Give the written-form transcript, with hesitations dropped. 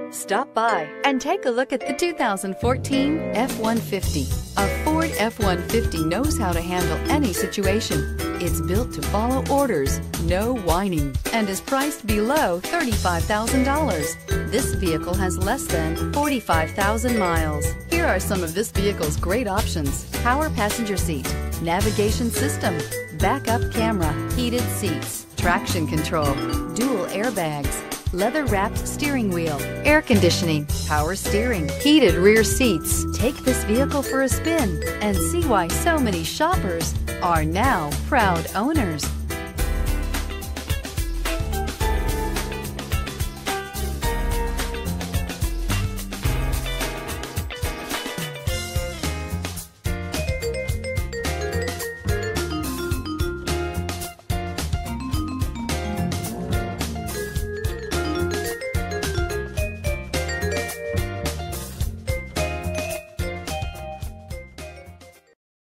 Stop by and take a look at the 2014 F-150. A Ford F-150 knows how to handle any situation. It's built to follow orders, no whining, and is priced below $35,000. This vehicle has less than 45,000 miles. Here are some of this vehicle's great options: power passenger seat, navigation system, backup camera, heated seats, traction control, dual airbags, leather-wrapped steering wheel, air conditioning, power steering, heated rear seats. Take this vehicle for a spin and see why so many shoppers are now proud owners.